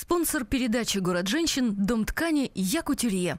Спонсор передачи «Город женщин» – дом ткани «Я Кутюрье».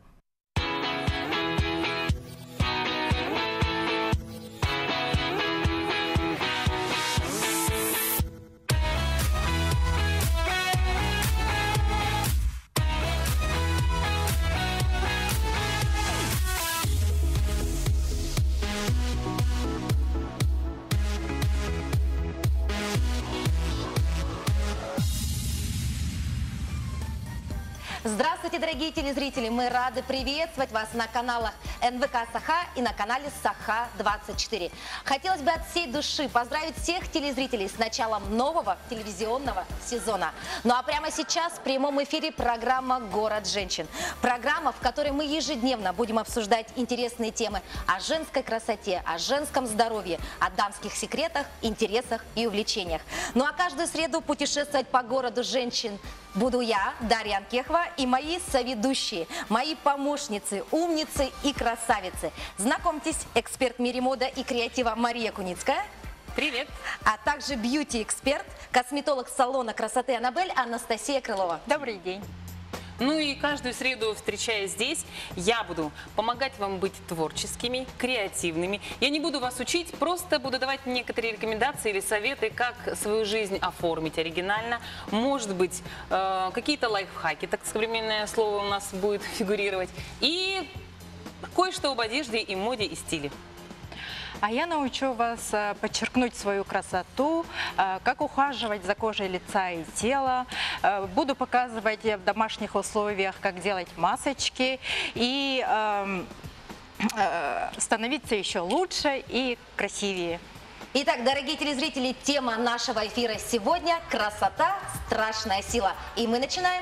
Здравствуйте, дорогие телезрители! Мы рады приветствовать вас на каналах НВК Саха и на канале Саха-24. Хотелось бы от всей души поздравить всех телезрителей с началом нового телевизионного сезона. Ну а прямо сейчас в прямом эфире программа «Город женщин». Программа, в которой мы ежедневно будем обсуждать интересные темы о женской красоте, о женском здоровье, о дамских секретах, интересах и увлечениях. Ну а каждую среду путешествовать по городу женщин буду я, Дарья Анкехова, и мои соведущие, мои помощницы, умницы и красавицы. Знакомьтесь, эксперт в мире моды и креатива Мария Куницкая. Привет. А также бьюти-эксперт, косметолог салона красоты Аннабель Анастасия Крылова. Добрый день. Ну и каждую среду, встречаясь здесь, я буду помогать вам быть творческими, креативными. Я не буду вас учить, просто буду давать некоторые рекомендации или советы, как свою жизнь оформить оригинально. Может быть, какие-то лайфхаки, так современное слово у нас будет фигурировать. И кое-что об одежде и моде и стиле. А я научу вас подчеркнуть свою красоту, как ухаживать за кожей лица и тела. Буду показывать в домашних условиях, как делать масочки и становиться еще лучше и красивее. Итак, дорогие телезрители, тема нашего эфира сегодня – красота – страшная сила. И мы начинаем.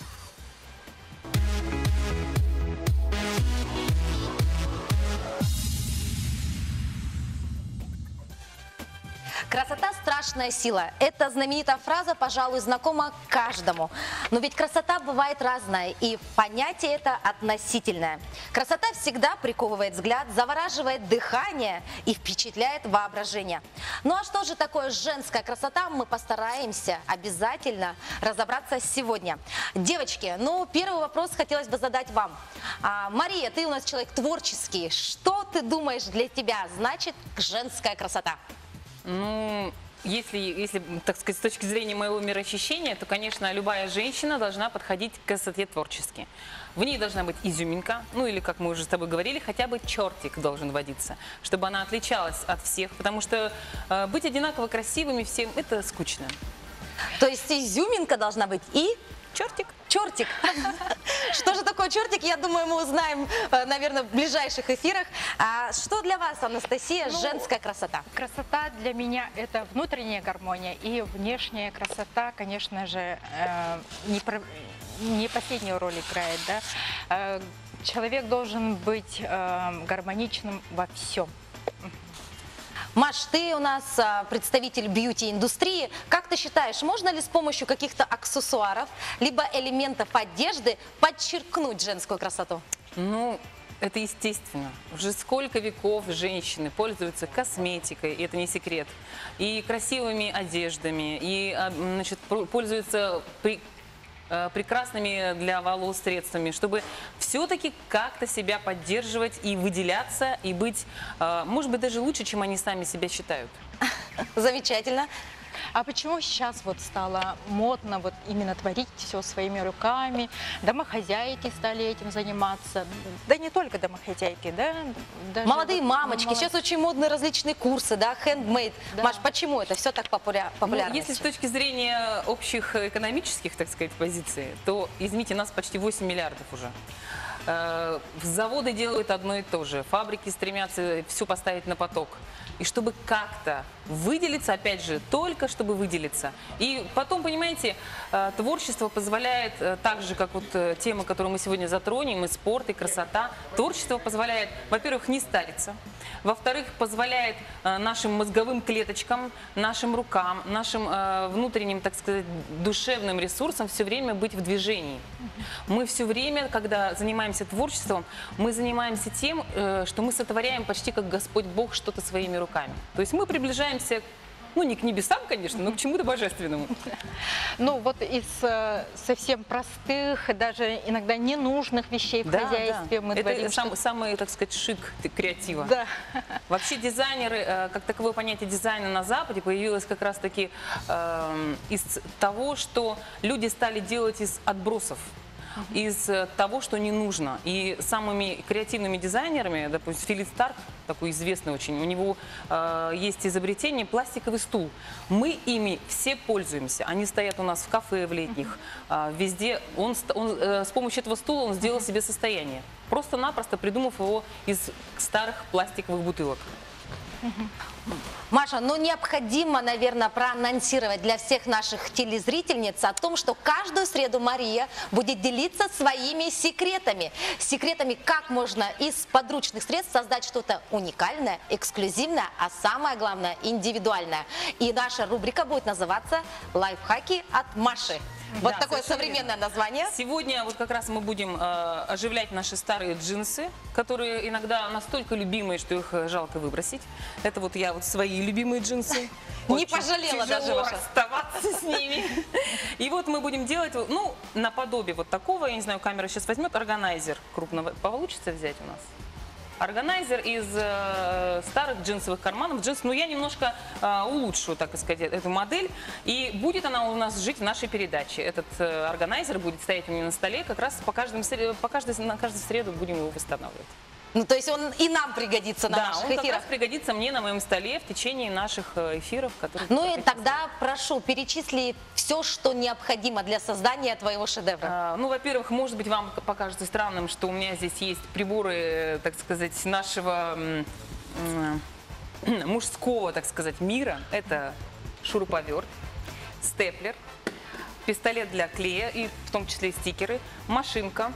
Красота – страшная сила. Эта знаменитая фраза, пожалуй, знакома каждому. Но ведь красота бывает разная, и понятие это относительное. Красота всегда приковывает взгляд, завораживает дыхание и впечатляет воображение. Ну а что же такое женская красота, мы постараемся обязательно разобраться сегодня. Девочки, ну первый вопрос хотелось бы задать вам. Мария, ты у нас человек творческий. Что ты думаешь, для тебя значит женская красота? Ну, если, так сказать, с точки зрения моего мироощущения, то, конечно, любая женщина должна подходить к красоте творчески. В ней должна быть изюминка, ну или, как мы уже с тобой говорили, хотя бы чертик должен водиться, чтобы она отличалась от всех, потому что быть одинаково красивыми всем – это скучно. То есть изюминка должна быть и чертик. Чертик. Что же такое чертик, я думаю, мы узнаем, наверное, в ближайших эфирах. А что для вас, Анастасия, женская красота? Красота для меня – это внутренняя гармония, и внешняя красота, конечно же, не последнюю роль играет. Да? Человек должен быть гармоничным во всем. Маш, ты у нас представитель бьюти-индустрии. Как ты считаешь, можно ли с помощью каких-то аксессуаров, либо элементов одежды подчеркнуть женскую красоту? Ну, это естественно. Уже сколько веков женщины пользуются косметикой, и это не секрет, и красивыми одеждами, и, значит, пользуются прекрасными для волос средствами, чтобы все-таки как-то себя поддерживать и выделяться, и быть, может быть, даже лучше, чем они сами себя считают. Замечательно. А почему сейчас вот стало модно вот именно творить все своими руками? Домохозяйки стали этим заниматься. Да не только домохозяйки, да? Даже молодые мамочки. Сейчас очень модные различные курсы, да, handmade. Да. Маш, почему это все так популярно? Ну, если с точки зрения общих экономических, так сказать, позиций, то, извините, нас почти 8 миллиардов уже. Заводы делают одно и то же. Фабрики стремятся все поставить на поток. И чтобы как-то выделиться, опять же, только чтобы выделиться. И потом, понимаете, творчество позволяет, так же, как вот тема, которую мы сегодня затронем, и спорт, и красота, творчество позволяет, во-первых, не стариться, во-вторых, позволяет нашим мозговым клеточкам, нашим рукам, нашим внутренним, так сказать, душевным ресурсам все время быть в движении. Мы все время, когда занимаемся творчеством, мы занимаемся тем, что мы сотворяем почти как Господь Бог что-то своими руками. То есть мы приближаемся Ну, не к небесам, конечно, но к чему-то божественному. Ну, вот из совсем простых, даже иногда ненужных вещей в хозяйстве мы творим. Это самый, так сказать, шик креатива. Да. Вообще дизайнеры, как таковое понятие дизайна на Западе появилось как раз-таки из того, что люди стали делать из отбросов, из того, что не нужно. И самыми креативными дизайнерами, допустим, Филипп Старк, такой известный очень, у него есть изобретение пластиковый стул. Мы ими все пользуемся. Они стоят у нас в кафе в летних, везде. Он с помощью этого стула он сделал себе состояние. Просто-напросто придумав его из старых пластиковых бутылок. Маша, ну необходимо, наверное, проанонсировать для всех наших телезрительниц о том, что каждую среду Мария будет делиться своими секретами. Секретами, как можно из подручных средств создать что-то уникальное, эксклюзивное, а самое главное, индивидуальное. И наша рубрика будет называться «Лайфхаки от Маши». Вот Да, такое совершенно современное верно. название. Сегодня вот как раз мы будем оживлять наши старые джинсы, которые иногда настолько любимые, что их жалко выбросить. Это вот я вот свои любимые джинсы. Не Очень пожалела тяжело даже ваша. расставаться с ними. И вот мы будем делать, ну, наподобие вот такого, я не знаю, камера сейчас возьмет, органайзер крупного. Получится взять у нас? Органайзер из старых джинсовых карманов. Ну, я немножко улучшу, так сказать, эту модель. И будет она у нас жить в нашей передаче. Этот органайзер будет стоять у меня на столе. Как раз на каждую среду будем его восстанавливать. Ну, то есть он и нам пригодится на Да, наших он как эфирах. раз пригодится мне на моем столе в течение наших эфиров, которые... Ну и тогда прошу, перечисли все, что необходимо для создания твоего шедевра. Ну, во-первых, может быть, вам покажется странным, что у меня здесь есть приборы, так сказать, нашего мужского, так сказать, мира. Это шуруповерт, степлер, пистолет для клея, и в том числе стикеры, машинка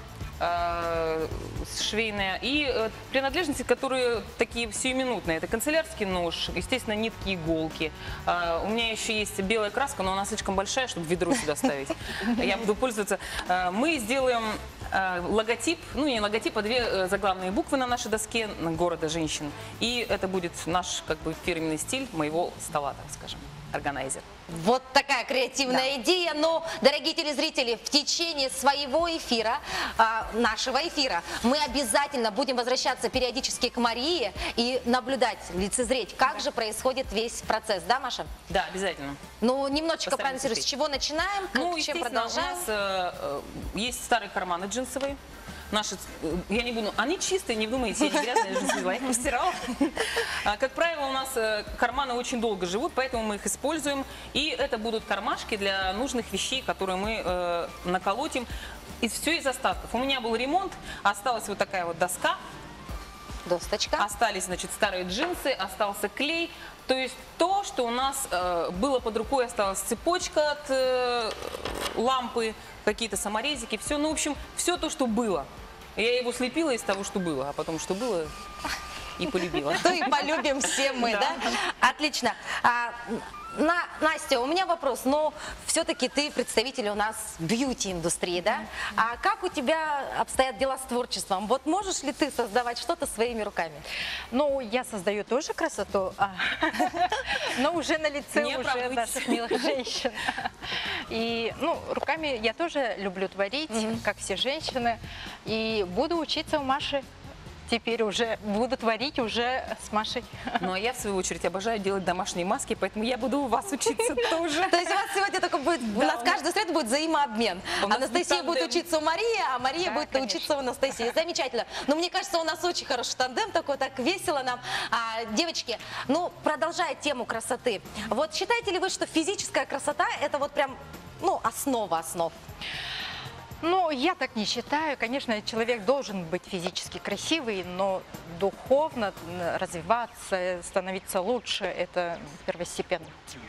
швейная и принадлежности, которые такие сиюминутные. Это канцелярский нож, естественно, нитки, иголки. У меня еще есть белая краска, но она слишком большая, чтобы ведро сюда ставить. Я буду пользоваться. Мы сделаем логотип, ну не логотип, а две заглавные буквы на нашей доске города женщин. И это будет наш как бы фирменный стиль моего стола, так скажем. Органайзер. Вот такая креативная идея. Но, дорогие телезрители, в течение своего эфира, нашего эфира, мы обязательно будем возвращаться периодически к Марии и наблюдать, лицезреть, как же происходит весь процесс. Да, Маша? Да, обязательно. Ну, немножечко Постараемся проанонсируй, с успеть. чего начинаем, Ну, чем естественно, продолжаем. у нас есть старые карманы джинсовые. Наши, я не буду, они чистые, не вдумайте, я не грязные, я же взяла, их постирала. Как правило, у нас карманы очень долго живут, поэтому мы их используем. И это будут кармашки для нужных вещей, которые мы наколотим. И все из остатков. У меня был ремонт, осталась вот такая вот доска. Досточка. Остались, значит, старые джинсы, остался клей. То есть то, что у нас было под рукой, осталась цепочка от лампы, какие-то саморезики, все. Ну, в общем, все то, что было. Я его слепила из того, что было, а потом, что было, и полюбила. То и полюбим все мы, да? Отлично. Настя, у меня вопрос, но все-таки ты представитель у нас бьюти-индустрии, да? А как у тебя обстоят дела с творчеством? Вот можешь ли ты создавать что-то своими руками? Ну, я создаю тоже красоту, но уже на лице Не уже оправдывайтесь. наших милых женщин. И, ну, руками я тоже люблю творить, как все женщины, и буду учиться у Маши. Теперь уже буду творить уже с Машей. Ну, а я, в свою очередь, обожаю делать домашние маски, поэтому я буду у вас учиться тоже. То есть у вас сегодня только будет, у нас каждую среду будет взаимообмен. У нас Анастасия будет тандем. учиться у Марии, а Мария Да, будет конечно. учиться у Анастасии. Замечательно. Но мне кажется, у нас очень хороший тандем такой, так весело нам. Девочки, ну, продолжая тему красоты. Вот считаете ли вы, что физическая красота это вот прям, ну, основа основ? Ну, я так не считаю. Конечно, человек должен быть физически красивый, но духовно развиваться, становиться лучше – это первостепенно.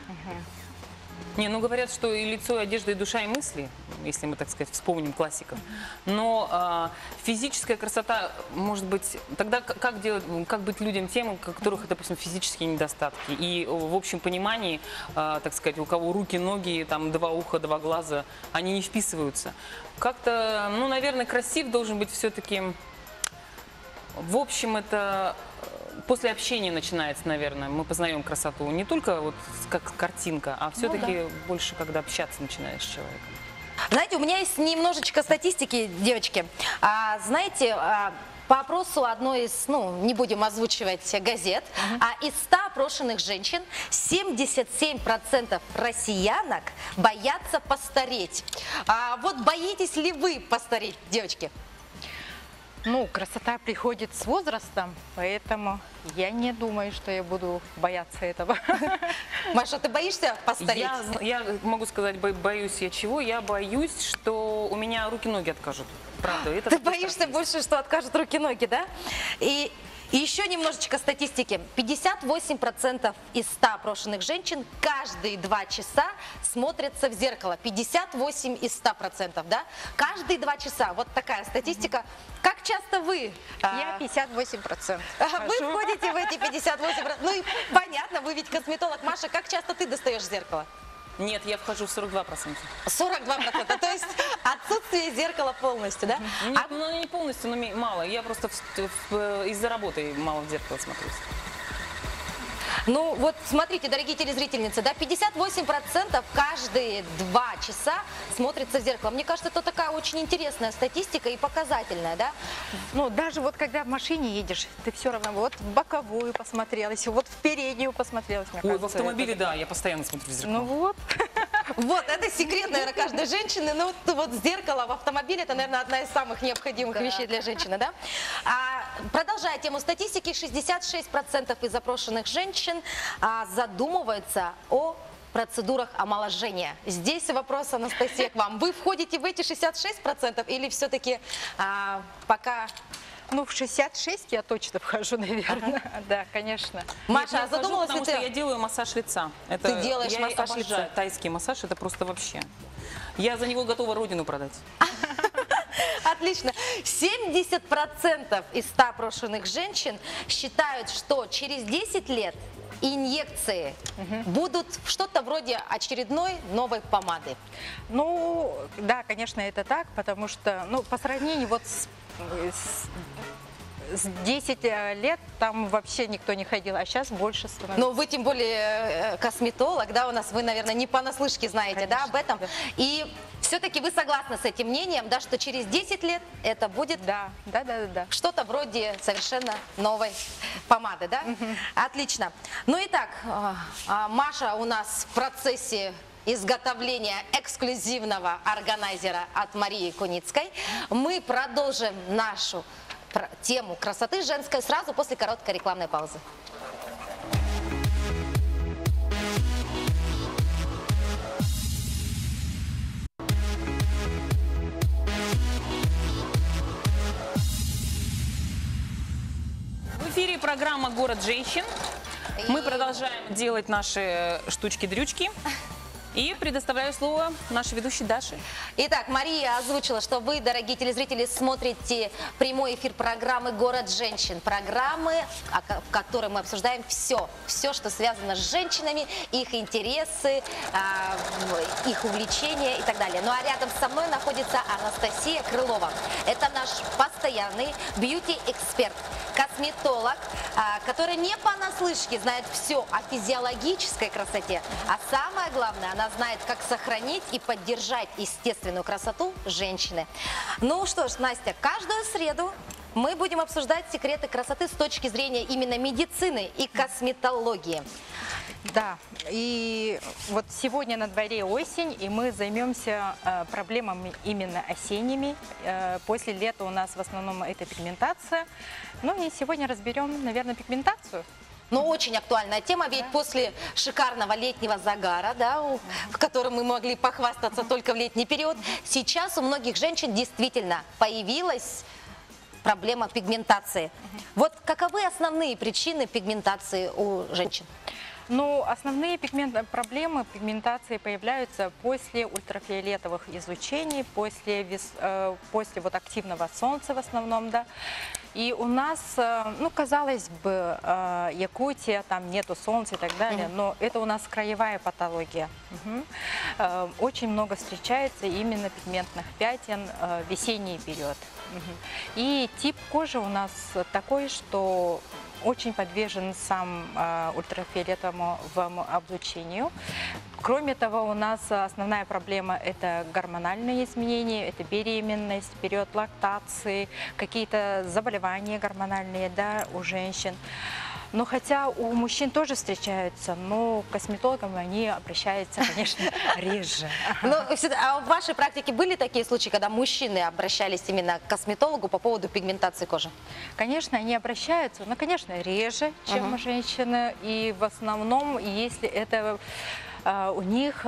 Не, ну говорят, что и лицо, и одежда, и душа, и мысли, если мы, так сказать, вспомним классиков. Но физическая красота, может быть, тогда как быть людям тем, у которых, допустим, физические недостатки. И в общем понимании, так сказать, у кого руки, ноги, там, два уха, два глаза, они не вписываются. Как-то, ну, наверное, красив должен быть все-таки, в общем, это после общения начинается, наверное. Мы познаем красоту не только вот как картинка, а все-таки больше, когда общаться начинаешь с человеком. Знаете, у меня есть немножечко статистики, девочки. Знаете, по опросу одной из, не будем озвучивать газет, из 100 опрошенных женщин 77% россиянок боятся постареть. Вот боитесь ли вы постареть, девочки? Ну, красота приходит с возрастом, поэтому я не думаю, что я буду бояться этого. Маша, ты боишься постареть? Я могу сказать, боюсь я чего? Я боюсь, что у меня руки-ноги откажут. Правда, это Ты боишься больше, что откажут руки-ноги, да? И еще немножечко статистики. 58% из 100 опрошенных женщин каждые 2 часа смотрятся в зеркало. 58 из 100%, да? Каждые 2 часа. Вот такая статистика. Как часто вы? Я 58%. Вы входите в эти 58%. Ну и понятно, вы ведь косметолог. Маша, как часто ты достаешь зеркало? Нет, я вхожу в 42%. 42%, то есть отсутствие зеркала полностью, да? Нет, ну не полностью, но мало. Я просто из-за работы мало в зеркало смотрюсь. Ну вот смотрите, дорогие телезрительницы, да, 58% каждые 2 часа смотрится в зеркало. Мне кажется, это такая очень интересная статистика и показательная, да? Ну, даже вот когда в машине едешь, ты все равно вот в боковую посмотрелась, вот в переднюю посмотрелась. Ой, в автомобиле, да, я постоянно смотрю в зеркало. Ну вот. Вот, это секрет, наверное, каждой женщины. Ну, вот зеркало в автомобиле, это, наверное, одна из самых необходимых вещей для женщины, да? Продолжая тему статистики, 66% из запрошенных женщин задумываются о процедурах омоложения. Здесь вопрос, Анастасия, к вам. Вы входите в эти 66% или все-таки пока... Ну, в 66 я точно вхожу, наверное. Да, конечно. Маша, задумалась ли потому ты? что я делаю массаж лица. Ты делаешь массаж обожаю лица? Тайский массаж, это просто вообще. Я за него готова родину продать. Отлично. 70% из 100 опрошенных женщин считают, что через 10 лет инъекции будут что-то вроде очередной новой помады. Ну, да, конечно, это так, потому что, ну, по сравнению вот с 10 лет там вообще никто не ходил, а сейчас больше становится. Но вы тем более косметолог, да, у нас, вы, наверное, не понаслышке знаете, Конечно, да, об этом. да. И все-таки вы согласны с этим мнением, да, что через 10 лет это будет Да. что-то вроде совершенно новой помады, да? Отлично. Ну и так, Маша у нас в процессе изготовления эксклюзивного органайзера от Марии Куницкой. Мы продолжим нашу тему красоты женской сразу после короткой рекламной паузы. В эфире программа «Город женщин». Мы продолжаем делать наши штучки-дрючки. И предоставляю слово нашей ведущей Даше. Итак, Мария озвучила, что вы, дорогие телезрители, смотрите прямой эфир программы «Город женщин». Программы, в которой мы обсуждаем все, что связано с женщинами, их интересы, их увлечения и так далее. Ну а рядом со мной находится Анастасия Крылова. Это наш постоянный бьюти-эксперт, косметолог, который не понаслышке знает все о физиологической красоте, а самое главное, она знает, как сохранить и поддержать естественную красоту женщины. Ну что ж, Настя, каждую среду мы будем обсуждать секреты красоты с точки зрения именно медицины и косметологии. Да, и вот сегодня на дворе осень, и мы займемся проблемами именно осенними. После лета у нас в основном это пигментация. Ну и сегодня разберем, наверное, пигментацию. Но очень актуальная тема, ведь после шикарного летнего загара, да, в котором мы могли похвастаться только в летний период, сейчас у многих женщин действительно появилась проблема пигментации. Вот каковы основные причины пигментации у женщин? Ну, основные проблемы пигментации появляются после ультрафиолетовых излучений, после вот активного солнца в основном, да. И у нас, ну, казалось бы, Якутия, там нету солнца и так далее, но это у нас краевая патология. Очень много встречается именно пигментных пятен в весенний период. И тип кожи у нас такой, что очень подвержен сам ультрафиолетовому облучению. Кроме того, у нас основная проблема – это гормональные изменения, это беременность, период лактации, какие-то заболевания гормональные, да, у женщин. Но хотя у мужчин тоже встречаются, но к косметологам они обращаются, конечно, реже. А в вашей практике были такие случаи, когда мужчины обращались именно к косметологу по поводу пигментации кожи? Конечно, они обращаются, но, конечно, реже, чем женщины. И в основном, если это у них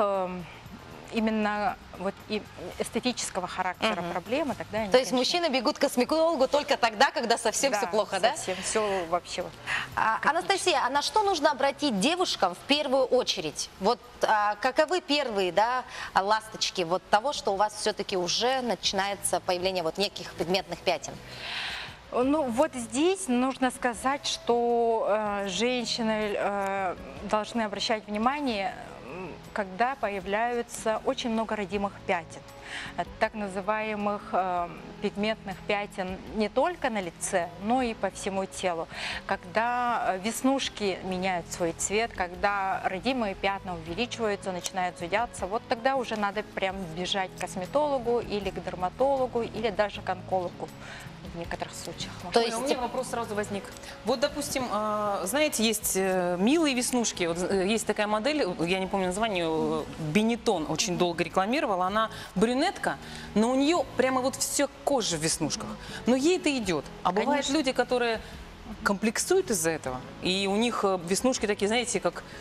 именно вот и эстетического характера проблемы, тогда они, То есть конечно, мужчины бегут к косметологу только тогда, когда совсем все плохо, да? совсем все вообще. Вот. Анастасия, а на что нужно обратить девушкам в первую очередь? Вот каковы первые, да, ласточки вот того, что у вас все-таки уже начинается появление вот неких пигментных пятен? Ну, вот здесь нужно сказать, что женщины должны обращать внимание, когда появляются очень много родимых пятен, так называемых пигментных пятен не только на лице, но и по всему телу. Когда веснушки меняют свой цвет, когда родимые пятна увеличиваются, начинают зудяться, вот тогда уже надо прям бежать к косметологу или к дерматологу, или даже к онкологу. В некоторых случаях. То Ой, есть у меня вопрос сразу возник. Вот, допустим, знаете, есть милые веснушки. Вот есть такая модель, я не помню название, Бенетон очень долго рекламировала. Она брюнетка, но у нее прямо вот все кожа в веснушках. Но ей это идет. А бывают люди, которые комплексуют из-за этого. И у них веснушки такие, знаете,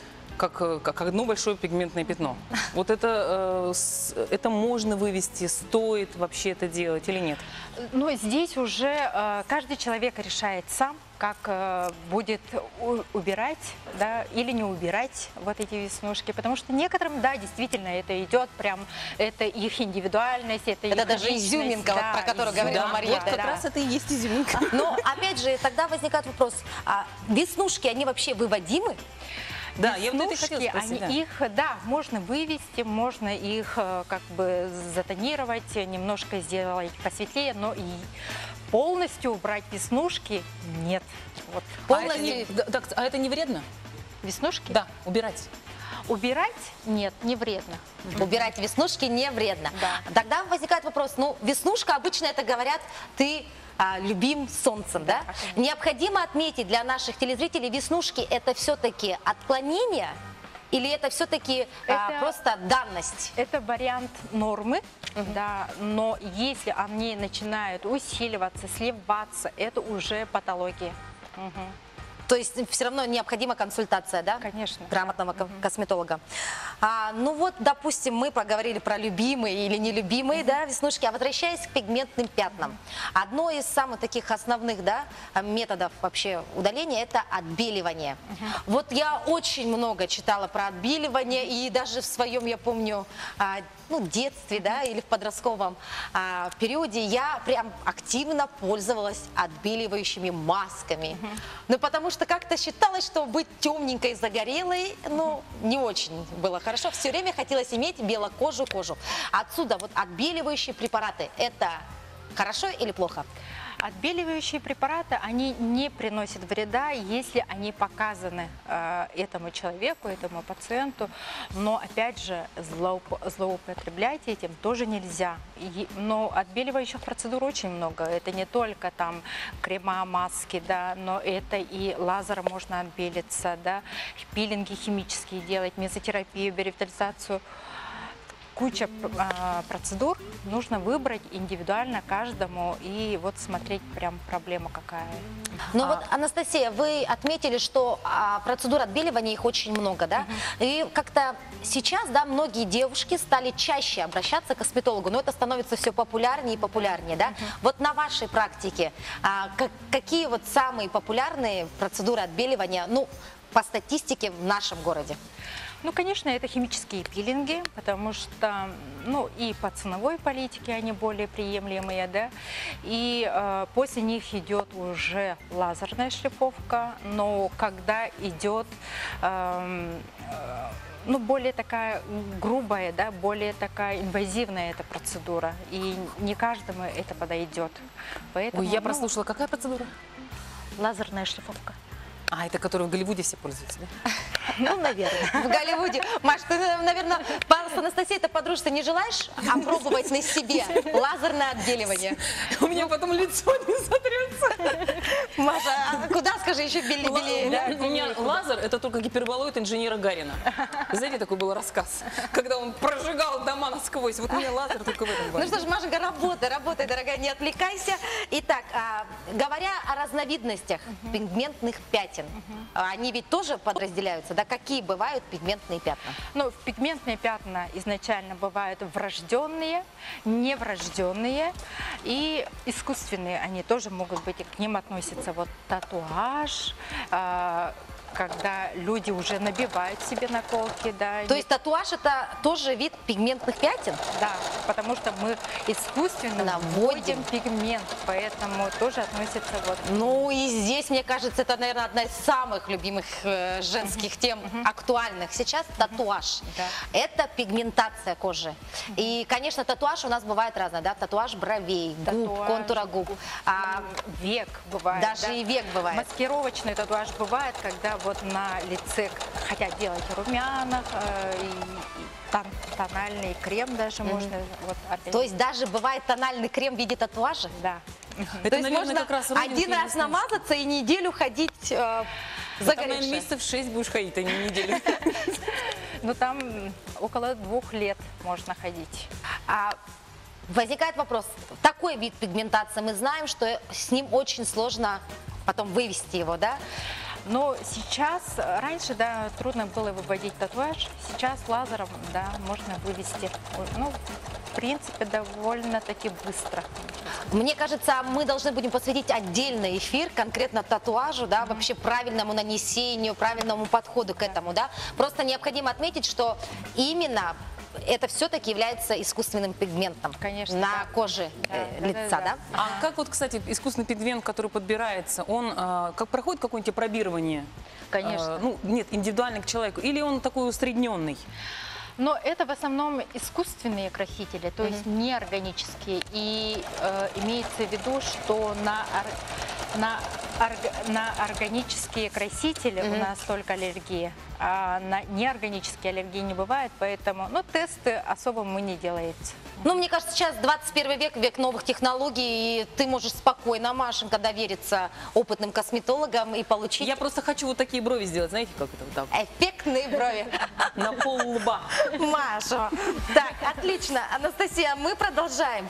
как одно большое пигментное пятно. Вот это можно вывести, стоит вообще это делать или нет? Но здесь уже каждый человек решает сам, как будет убирать, да, или не убирать вот эти веснушки. Потому что некоторым, да, действительно, это идет прям, это их индивидуальность, это их даже личность, изюминка, да, вот, про которую говорила Мария. Вот как раз это и есть изюминка. Но опять же, тогда возникает вопрос, веснушки, они вообще выводимы? Да, я вот это и веснушки, хотела спросить, да. их, да, можно вывести, можно их как бы затонировать, немножко сделать посветлее, но и полностью убрать веснушки нет. Вот. Полностью? А это не вредно? Веснушки? Да, убирать. Убирать? Нет, не вредно. Убирать веснушки не вредно. Да. Тогда возникает вопрос, ну, веснушка, обычно это говорят, ты любим солнцем, да? Необходимо отметить для наших телезрителей, веснушки это все-таки отклонение или это все-таки просто данность? Это вариант нормы, да, но если они начинают усиливаться, сливаться, это уже патология. То есть все равно необходима консультация, да? Конечно. Грамотного косметолога. Ну вот, допустим, мы поговорили про любимые или нелюбимые, да, веснушки, а возвращаясь к пигментным пятнам. Одно из самых таких основных, да, методов вообще удаления – это отбеливание. Вот я очень много читала про отбеливание, и даже в своем, я помню, детстве, да, или в подростковом периоде я прям активно пользовалась отбеливающими масками. Ну, потому что как-то считалось, что быть темненькой, загорелой, ну, не очень было хорошо. Все время хотелось иметь белокожую кожу. Отсюда вот отбеливающие препараты – это хорошо или плохо? Отбеливающие препараты, они не приносят вреда, если они показаны этому человеку, этому пациенту. Но, опять же, злоупотреблять этим тоже нельзя. Но отбеливающих процедур очень много. Это не только там крема, маски, да, но это и лазером можно отбелиться, да, пилинги химические делать, мезотерапию, биоревитализацию. Куча процедур, нужно выбрать индивидуально каждому и вот смотреть прям проблема какая. Ну вот, Анастасия, вы отметили, что процедур отбеливания их очень много, да? И как-то сейчас, да, многие девушки стали чаще обращаться к косметологу, но это становится все популярнее и популярнее, да? Вот на вашей практике какие вот самые популярные процедуры отбеливания, ну, по статистике в нашем городе? Ну, конечно, это химические пилинги, потому что, ну, и по ценовой политике они более приемлемые, да, и после них идет уже лазерная шлифовка, но когда идет, ну, более такая грубая, да, более такая инвазивная эта процедура, и не каждому это подойдет. Поэтому, Ой, я прослушала, какая процедура? лазерная шлифовка. А, это который в Голливуде все пользуются, да? Ну, наверное. В Голливуде. Маш, ты, наверное, с Анастасией-то подружиться не желаешь опробовать на себе лазерное отбеливание? У меня потом лицо не сотрется. Маша, а куда, скажи, еще белее? У меня лазер — это только гиперболоид инженера Гарина. Знаете, такой был рассказ, когда он прожигал дома насквозь. Вот у меня лазер только в этом Ну важен. что ж, Машенька, работай, дорогая, не отвлекайся. Итак, говоря о разновидностях пигментных пятен, они ведь тоже подразделяются, да? Какие бывают пигментные пятна? Ну, пигментные пятна изначально бывают врожденные, неврожденные и искусственные. Они тоже могут быть, и к ним относятся вот татуаж, когда люди уже набивают себе наколки, да. То есть татуаж это тоже вид пигментных пятен? Да, потому что мы искусственно Наводим. вводим пигмент, поэтому тоже относится вот. Ну и здесь, мне кажется, это, наверное, одна из самых любимых женских тем, актуальных сейчас, татуаж. Да. Это пигментация кожи. И, конечно, татуаж у нас бывает разный, да, татуаж бровей, губ, Татуаж, контура губ. Век бывает. Даже да. и век бывает. Маскировочный татуаж бывает, когда вот на лице хотят делать румяна, тональный крем даже можно. Вот, опять. То есть даже бывает тональный крем в виде татуажа? Да. Это, То есть наверное, можно как раз родинки один раз ясности. намазаться и неделю ходить Там, наверное, загоревшей. месяцев 6 будешь ходить, а не неделю. Ну там около 2 лет можно ходить. Возникает вопрос, такой вид пигментации, мы знаем, что с ним очень сложно потом вывести его, да? Но сейчас, раньше, да, трудно было выводить татуаж, сейчас лазером, да, можно вывести. Ну, в принципе, довольно-таки быстро. Мне кажется, мы должны будем посвятить отдельный эфир конкретно татуажу, да, вообще правильному нанесению, правильному подходу к этому, да. Просто необходимо отметить, что именно это все-таки является искусственным пигментом. Конечно, на да. коже лица, да? А как вот, кстати, искусственный пигмент, который подбирается, он как проходит какое-нибудь опробирование? Конечно. Ну, нет, индивидуально к человеку. Или он такой усредненный? Но это в основном искусственные красители, то есть неорганические. И имеется в виду, что на органические красители у нас только аллергия, а на неорганические аллергии не бывает, поэтому тесты особо мы не делаем. Ну, мне кажется, сейчас 21 век, век новых технологий, и ты можешь спокойно, Машенька, довериться опытным косметологам и получить Я просто хочу вот такие брови сделать, знаете, как это? Вот так, эффектные брови. на пол лба. Маша. Так, отлично. Анастасия, мы продолжаем.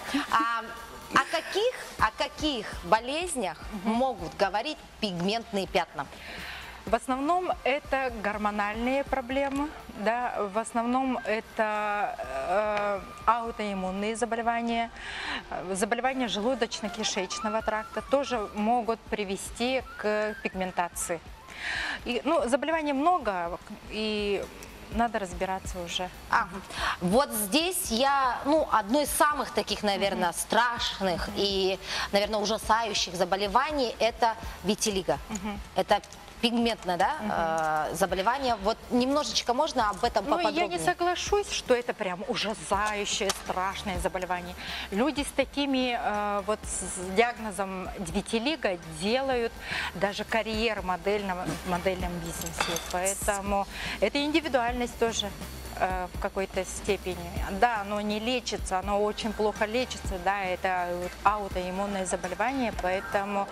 О каких болезнях могут говорить пигментные пятна? В основном это гормональные проблемы, да, в основном это аутоиммунные заболевания, заболевания желудочно-кишечного тракта тоже могут привести к пигментации. И, заболеваний много, и надо разбираться уже. Вот здесь одно из самых таких, наверное, страшных и, наверное, ужасающих заболеваний – это витилиго. Это пигментное, да, заболевание. Вот немножечко можно об этом поподробнее? Я не соглашусь, что это прям ужасающее, страшное заболевание. Люди с такими с диагнозом витилиго делают даже карьеру в модельном бизнесе. Поэтому это индивидуальность тоже в какой-то степени. Да, оно не лечится, оно очень плохо лечится, да, это аутоиммунное заболевание, поэтому,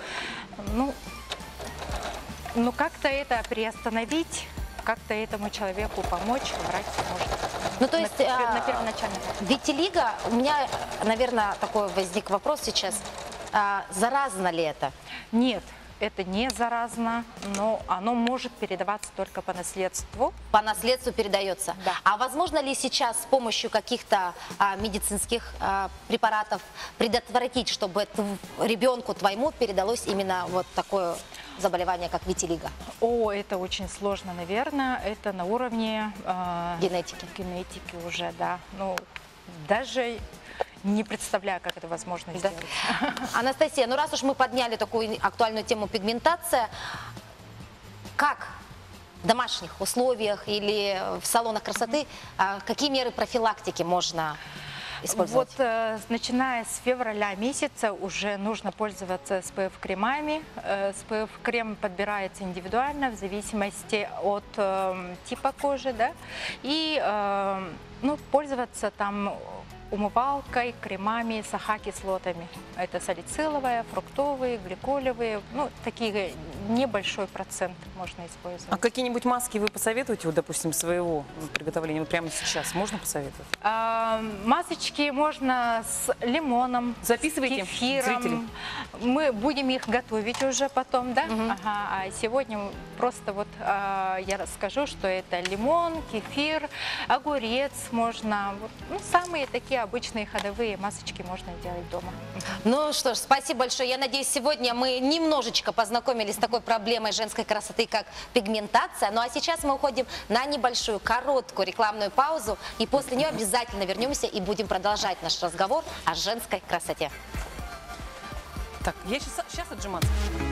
как-то это приостановить, как-то этому человеку помочь, врач может. То есть на первоначальном этапе. Витилиго, у меня, наверное, такой возник вопрос сейчас. Заразно ли это? Нет, это не заразно, но оно может передаваться только по наследству. По наследству передается. Да. А возможно ли сейчас с помощью каких-то медицинских препаратов предотвратить, чтобы ребенку твоему передалось именно вот такое заболевание, как витилиго? Это очень сложно, наверное. Это на уровне генетики уже, да. Даже не представляю, как это возможно сделать. Анастасия, раз уж мы подняли такую актуальную тему пигментация, как в домашних условиях или в салонах красоты, какие меры профилактики можно использовать? Вот начиная с февраля месяца уже нужно пользоваться SPF-кремами. SPF-крем подбирается индивидуально в зависимости от типа кожи, да, и пользоваться там умывалкой, кремами с АХ-кислотами. Это салициловые, фруктовые, гликолевые, такие небольшой процент можно использовать. А какие-нибудь маски вы посоветуете, вот, допустим, своего приготовления вот прямо сейчас? Можно посоветовать? Масочки можно с лимоном, Записывайте, с кефиром. зрители. Мы будем их готовить уже потом, да? А сегодня просто вот я расскажу, что это лимон, кефир, огурец можно. Самые такие обычные ходовые масочки можно делать дома. Ну что ж, спасибо большое. Я надеюсь, сегодня мы немножечко познакомились с такой проблемой женской красоты, как пигментация. Ну а сейчас мы уходим на небольшую, короткую рекламную паузу. И после нее обязательно вернемся и будем продолжать наш разговор о женской красоте. Так, я сейчас отжиматься.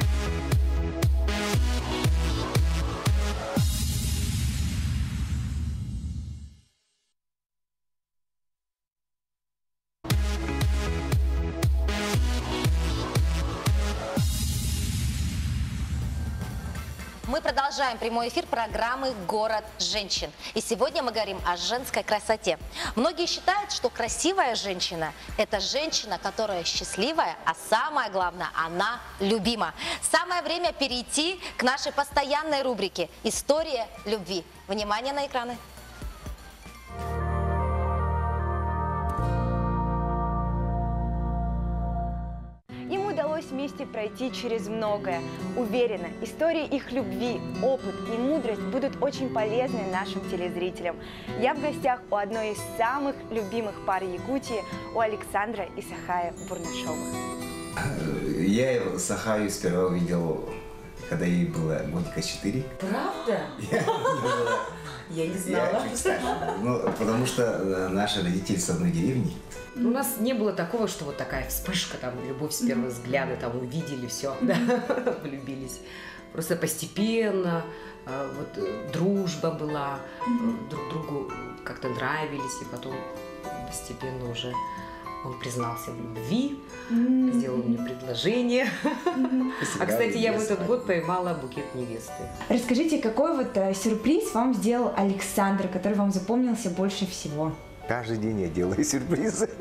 Мы продолжаем прямой эфир программы «Город женщин». И сегодня мы говорим о женской красоте. Многие считают, что красивая женщина – это женщина, которая счастливая, а самое главное – она любима. Самое время перейти к нашей постоянной рубрике «История любви». Внимание на экраны. Им удалось вместе пройти через многое. Уверена, истории их любви, опыт и мудрость будут очень полезны нашим телезрителям. Я в гостях у одной из самых любимых пар Якутии, у Александра и Сахая Бурнашовых. Я Сахаю сперва увидел, когда ей было годика 4. Правда? Я не знала. Я чуть старше. Потому что наши родители с одной деревни. У нас не было такого, что вот такая вспышка, там, любовь с первого взгляда, там, увидели, все, да, влюбились. Просто постепенно, вот, дружба была, друг другу как-то нравились, и потом постепенно уже он признался в любви, сделал мне предложение. А, кстати, я в этот год поймала букет невесты. Расскажите, какой вот сюрприз вам сделал Александр, который вам запомнился больше всего? Каждый день я делаю сюрпризы.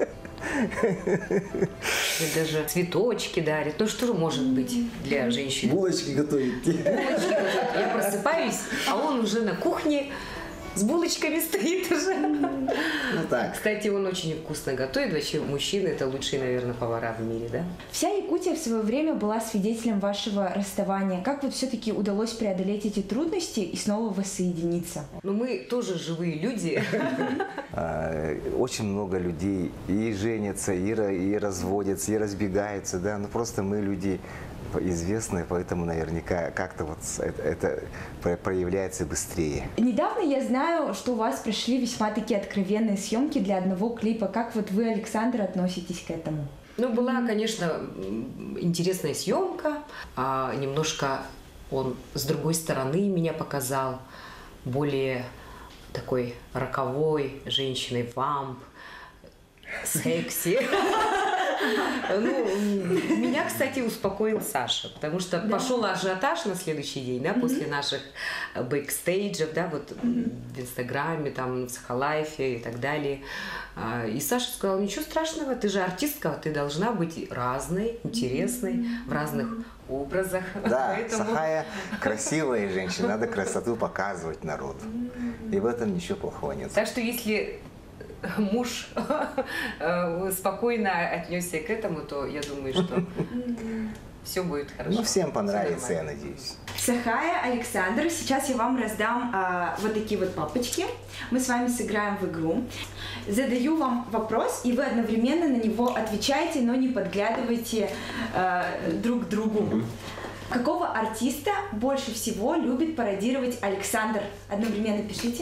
Даже цветочки дарят. Ну что же может быть для женщины? Булочки готовить. Я просыпаюсь, а он уже на кухне с булочками стоит уже. Ну так. Кстати, он очень вкусно готовит. Вообще, мужчины – это лучшие, наверное, повара в мире, да? Вся Якутия в свое время была свидетелем вашего расставания. Как вот все-таки удалось преодолеть эти трудности и снова воссоединиться? Ну, мы тоже живые люди. Очень много людей и женятся, и разводятся, и разбегаются, да. Ну просто мы люди известные, поэтому наверняка как-то вот это проявляется быстрее. Недавно я знаю, что у вас прошли весьма такие откровенные съемки для одного клипа. Как вот вы, Александр, относитесь к этому? Ну, была, конечно, интересная съемка. Немножко он с другой стороны меня показал, более такой роковой женщиной, вамп, секси. Ну, меня, кстати, успокоил Саша, потому что пошел ажиотаж на следующий день, да, после наших бэкстейджев, да, вот в Инстаграме, там, в Сахалайфе и так далее. И Саша сказал: ничего страшного, ты же артистка, ты должна быть разной, интересной, в разных образах. Да, Поэтому... Сахая красивая женщина, надо красоту показывать народу. И в этом ничего плохого нет. Так что если муж спокойно отнесся к этому, то я думаю, что все будет хорошо. Ну, всем понравится, я надеюсь. Сахая, Александр, сейчас я вам раздам вот такие вот папочки. Мы с вами сыграем в игру. Задаю вам вопрос, и вы одновременно на него отвечаете, но не подглядывайте друг к другу. Какого артиста больше всего любит пародировать Александр? Одновременно пишите.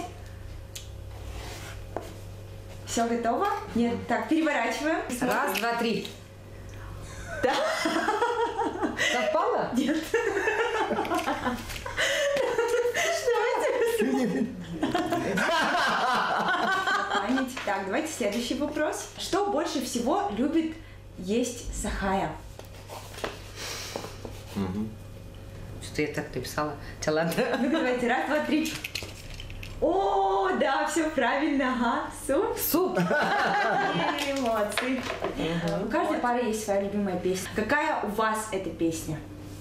Все готово? Нет? Так, переворачиваем. Раз, два, три. Да. Совпало? Нет. Что это? Память. Так, давайте следующий вопрос. Что больше всего любит есть Сахая? Что-то я так написала. Ладно. Ну давайте, раз, два, три. О, да, все правильно, ага, суп. Суп. Молодцы. У каждой пары есть своя любимая песня. Какая у вас эта песня?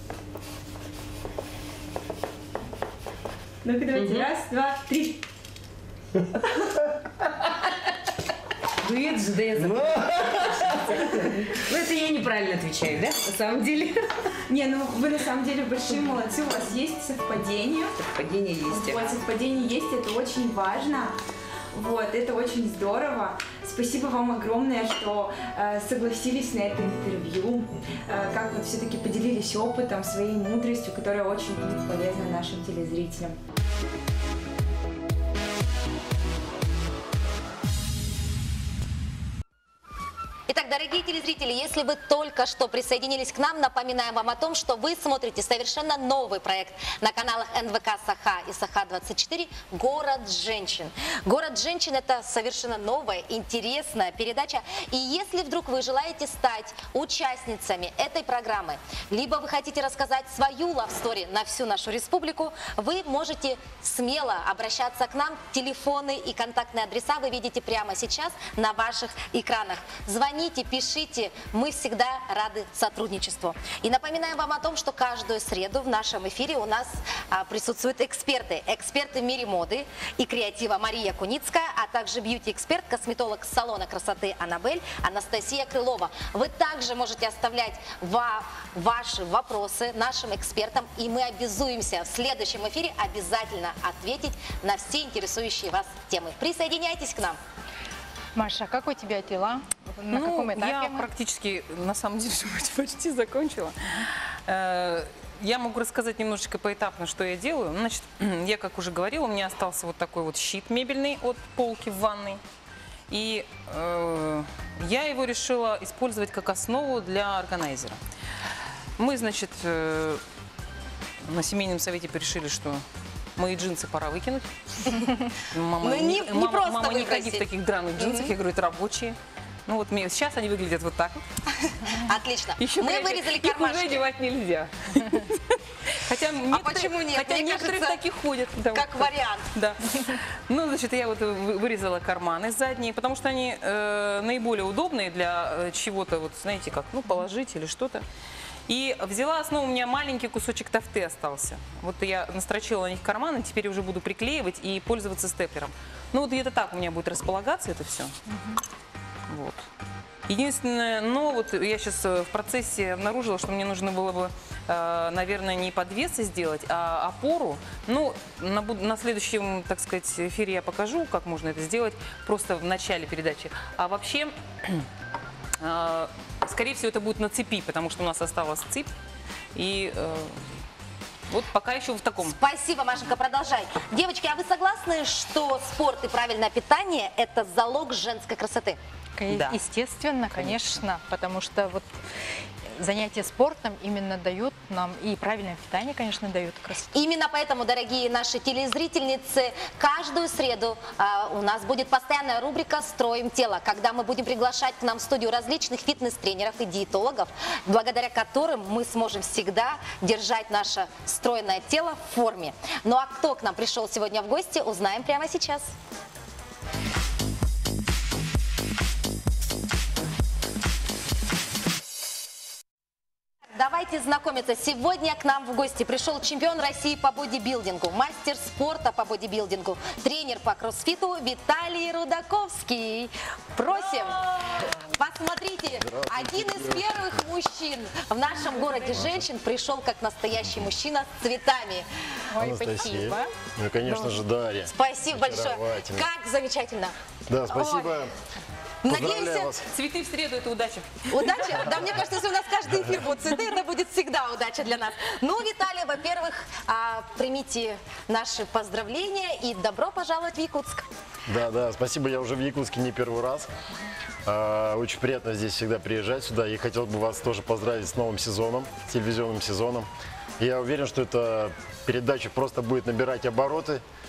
Ну-ка, давайте, раз, два, три. Дуэт же, да я забыла. Ну, это я неправильно отвечаю, да, на самом деле? Не, ну вы на самом деле большие молодцы, у вас есть совпадение. Совпадение есть. Вот, совпадение есть, это очень важно. Вот, это очень здорово. Спасибо вам огромное, что согласились на это интервью. Как вот все-таки поделились опытом, своей мудростью, которая очень будет полезна нашим телезрителям. Итак, дорогие телезрители, если вы только что присоединились к нам, напоминаем вам о том, что вы смотрите совершенно новый проект на каналах НВК Саха и Саха-24 «Город женщин». «Город женщин» – это совершенно новая, интересная передача. И если вдруг вы желаете стать участницами этой программы, либо вы хотите рассказать свою лав-стори на всю нашу республику, вы можете смело обращаться к нам. Телефоны и контактные адреса вы видите прямо сейчас на ваших экранах. Звоните, пишите, мы всегда рады сотрудничеству. И напоминаем вам о том, что каждую среду в нашем эфире у нас присутствуют эксперты. Эксперты в мире моды и креатива Мария Куницкая, а также бьюти-эксперт, косметолог салона красоты Аннабель Анастасия Крылова. Вы также можете оставлять ваши вопросы нашим экспертам, и мы обязуемся в следующем эфире обязательно ответить на все интересующие вас темы. Присоединяйтесь к нам. Маша, как у тебя дела? На каком этапе я мы? практически, на самом деле, почти закончила. Я могу рассказать немножечко поэтапно, что я делаю. Значит, я, как уже говорила, у меня остался вот такой вот щит мебельный от полки в ванной. И я его решила использовать как основу для органайзера. Мы, значит, на семейном совете решили, что мои джинсы пора выкинуть. Мама не ходит в таких драных джинсах. Я говорю, это рабочие. Ну вот сейчас они выглядят вот так вот. Отлично. Еще мы вырезали их уже кармашки. одевать нельзя. Хотя почему нет? Хотя Мне некоторые кажется, такие ходят. как вариант. Да. Ну, значит, я вот вырезала карманы задние, потому что они наиболее удобные для чего-то, вот знаете как, ну, положить или что-то. И взяла основу, у меня маленький кусочек тафты остался. Вот я настрочила на них карманы, теперь уже буду приклеивать и пользоваться степлером. Ну, вот где-то так у меня будет располагаться это все. Вот. Единственное, но вот я сейчас в процессе обнаружила, что мне нужно было бы, наверное, не подвесы сделать, а опору. Ну, на следующем, так сказать, эфире я покажу, как можно это сделать, просто в начале передачи. А вообще, скорее всего, это будет на цепи, потому что у нас осталась цепь. И вот пока еще в таком. Спасибо, Машенька, продолжай. Девочки, а вы согласны, что спорт и правильное питание – это залог женской красоты? Да. Естественно, конечно, потому что вот занятия спортом именно дают нам, и правильное питание, конечно, дают красоту. Именно поэтому, дорогие наши телезрительницы, каждую среду у нас будет постоянная рубрика «Строим тело», когда мы будем приглашать к нам в студию различных фитнес-тренеров и диетологов, благодаря которым мы сможем всегда держать наше стройное тело в форме. Ну а кто к нам пришел сегодня в гости, узнаем прямо сейчас. Давайте знакомиться. Сегодня к нам в гости пришел чемпион России по бодибилдингу, мастер спорта по бодибилдингу, тренер по кроссфиту Виталий Рудаковский. Просим. Посмотрите, один из первых мужчин в нашем городе женщин пришел как настоящий мужчина с цветами. Ой, Анастасия. спасибо. Ну, конечно же, Дарья. Спасибо большое. Очаровательно. Как замечательно. Да, спасибо. Поздравляю Надеемся, вас. Цветы в среду – это удача. удача? Да, мне кажется, если у нас каждый эфир будет цветы, это будет всегда удача для нас. Ну, Виталий, во-первых, примите наши поздравления и добро пожаловать в Якутск. Да, спасибо. Я уже в Якутске не первый раз. Очень приятно здесь всегда приезжать сюда. И хотел бы вас тоже поздравить с новым сезоном, телевизионным сезоном. Я уверен, что эта передача просто будет набирать обороты.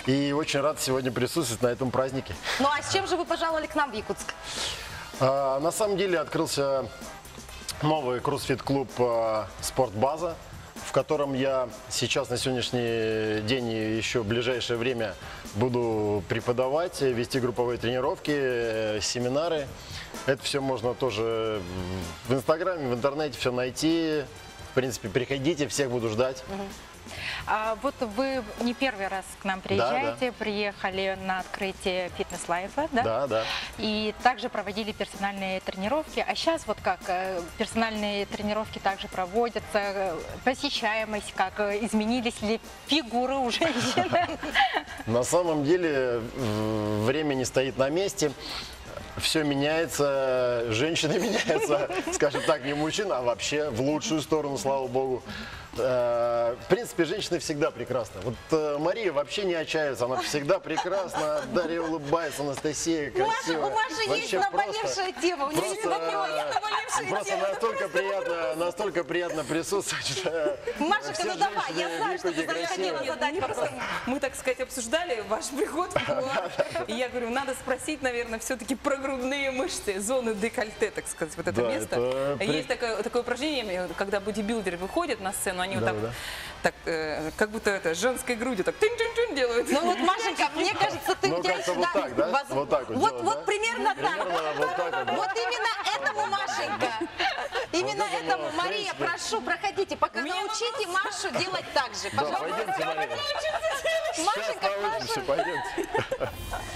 И очень рад сегодня присутствовать на этом празднике. Ну а с чем же вы пожаловали к нам в Якутск? На самом деле открылся новый кроссфит-клуб «Спортбаза», в котором я сейчас на сегодняшний день и еще в ближайшее время буду преподавать, вести групповые тренировки, семинары. Это все можно тоже в Инстаграме, в интернете все найти. В принципе, приходите, всех буду ждать. А вот вы не первый раз к нам приезжаете, приехали на открытие фитнес-лайфа, да? Да, да. И также проводили персональные тренировки. А сейчас вот как персональные тренировки также проводятся, посещаемость, как изменились ли фигуры у женщин? На самом деле время не стоит на месте. Все меняется, женщины меняются, скажем так, не мужчина, а вообще в лучшую сторону, слава богу. В принципе, женщины всегда прекрасны. Вот Мария вообще не отчаивается, она всегда прекрасна. Дарья улыбается, Анастасия красивая. У Маши есть наболевшая тема, у нее всегда наболевшая Просто настолько приятно присутствовать. Машенька, ну давай, я знаю, что ты захотела задать вопрос. Мы, так сказать, обсуждали ваш приход в кулуар. И я говорю, надо спросить, наверное, все-таки про грудные мышцы, зоны декольте, так сказать, вот это Да, место. это Есть такое упражнение, когда бодибилдеры выходят на сцену, они вот так, как будто это женской грудью так тын-тын-тын делают. Ну вот, Машенька, мне кажется, ты Ну, у тебя как-то еще, вот так, да? Вот так вот делать, да? примерно так. Примерно вот так вот, да. Вот именно этому, Машенька. Именно это, этому, в Мария, принципе. прошу, проходите, пока научите Машу делать так же. Да, Пожалуйста. пойдемте, Мария. Машенька, Сейчас научимся, пойдемте.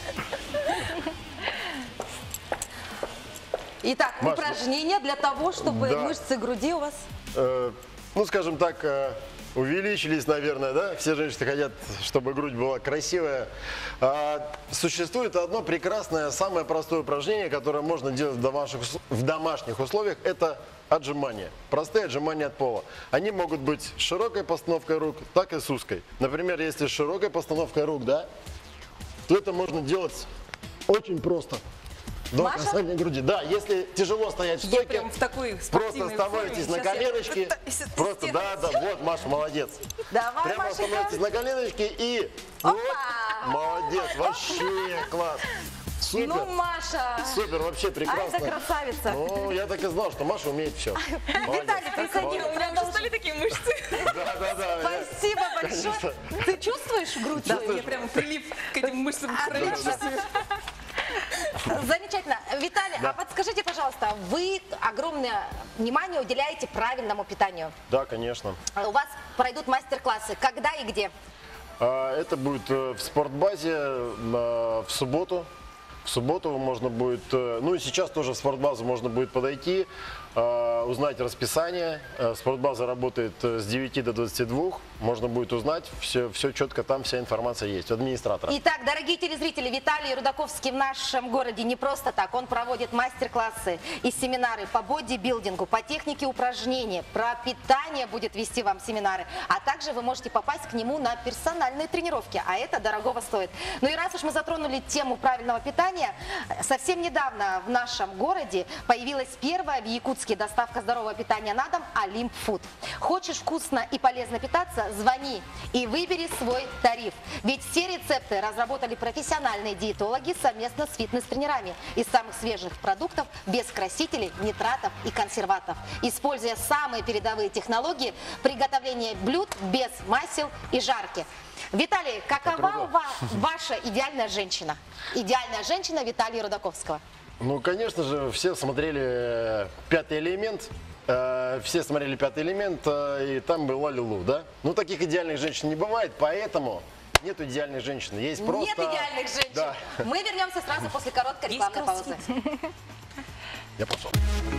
Итак, Маш, упражнения для того, чтобы да. мышцы груди у вас... Ну, скажем так, увеличились, наверное, да? Все женщины хотят, чтобы грудь была красивая. Существует одно прекрасное, самое простое упражнение, которое можно делать в домашних условиях. Это отжимания. Простые отжимания от пола. Они могут быть с широкой постановкой рук, так и с узкой. Например, если с широкой постановкой рук, да, то это можно делать очень просто. До Маша? касания груди. Да, если тяжело стоять в стойке, Прям в такой просто спортивной становитесь форме. на Сейчас я коленочки. пытаюсь это Просто, сделать. да, вот, Маша, молодец. Давай, Прямо Машенька. становитесь на коленочки и... Вот, молодец, вообще класс. Супер. Ну, Маша! Супер, вообще прекрасно. это красавица. Ну, я так и знал, что Маша умеет все. Виталий, приходи. У меня уже стали такие мышцы. Да. Спасибо большое. Ты чувствуешь грудь? Да, я прям прилип к этим мышцам. Замечательно. Виталий, а подскажите, пожалуйста, вы огромное внимание уделяете правильному питанию. Да, конечно. У вас пройдут мастер-классы. Когда и где? Это будет в спортбазе в субботу. В субботу можно будет, ну и сейчас тоже в спортбазу можно будет подойти, узнать расписание. Спортбаза работает с 9 до 22. Можно будет узнать, все четко, там вся информация есть, администратора. Итак, дорогие телезрители, Виталий Рудаковский в нашем городе не просто так. Он проводит мастер-классы и семинары по бодибилдингу, по технике упражнений, про питание будет вести вам семинары. А также вы можете попасть к нему на персональные тренировки, а это дорогого стоит. Ну и раз уж мы затронули тему правильного питания, совсем недавно в нашем городе появилась первая в Якутске доставка здорового питания на дом Олимп Фуд. Хочешь вкусно и полезно питаться? Звони и выбери свой тариф. Ведь все рецепты разработали профессиональные диетологи совместно с фитнес-тренерами из самых свежих продуктов, без красителей, нитратов и консервантов. Используя самые передовые технологии приготовления блюд без масел и жарки. Виталий, какова ваша идеальная женщина? Идеальная женщина Виталия Рудаковского. Ну, конечно же, все смотрели «Пятый элемент». Все смотрели «Пятый элемент», и там была Лилу, да? Ну, таких идеальных женщин не бывает, поэтому нет идеальной женщины. Есть просто... Нет идеальных женщин. Да. Мы вернемся сразу после короткой рекламной паузы. Я пошел.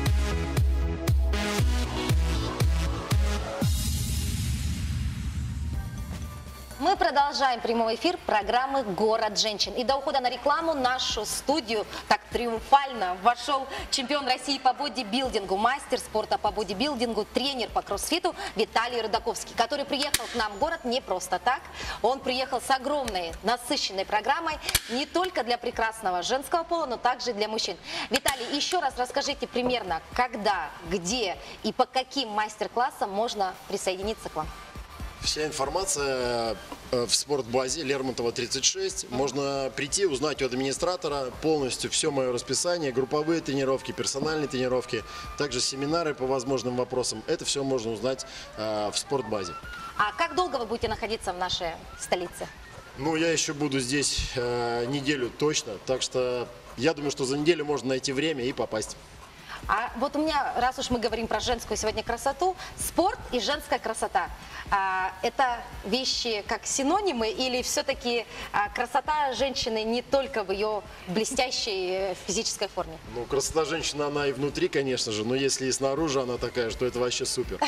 Мы продолжаем прямой эфир программы «Город женщин». И до ухода на рекламу в нашу студию так триумфально вошел чемпион России по бодибилдингу, мастер спорта по бодибилдингу, тренер по кроссфиту Виталий Рудаковский, который приехал к нам в город не просто так. Он приехал с огромной, насыщенной программой не только для прекрасного женского пола, но также для мужчин. Виталий, еще раз расскажите примерно, когда, где и по каким мастер-классам можно присоединиться к вам. Вся информация в спортбазе Лермонтова 36. Можно прийти, узнать у администратора полностью все мое расписание, групповые тренировки, персональные тренировки, также семинары по возможным вопросам. Это все можно узнать в спортбазе. А как долго вы будете находиться в нашей столице? Ну, я еще буду здесь неделю точно, так что я думаю, что за неделю можно найти время и попасть. А вот у меня, раз уж мы говорим про женскую сегодня красоту, спорт и женская красота. Это вещи как синонимы или все-таки красота женщины не только в ее блестящей физической форме? Ну, красота женщины, она и внутри, конечно же, но если и снаружи она такая, что это вообще супер.